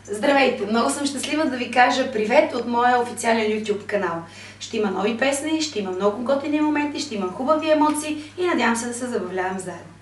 Здравейте! Много съм щастлива да ви кажа привет от моя официален YouTube канал. Ще има нови песни, ще има много готини моменти, ще има хубави емоции и надявам се да се забавлявам заедно.